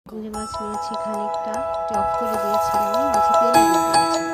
চিংড়ি মাছ নিয়েছি খানিকটা, অফ করে দিয়েছিলাম, মাঝে তেল দিয়ে দিয়েছিলাম।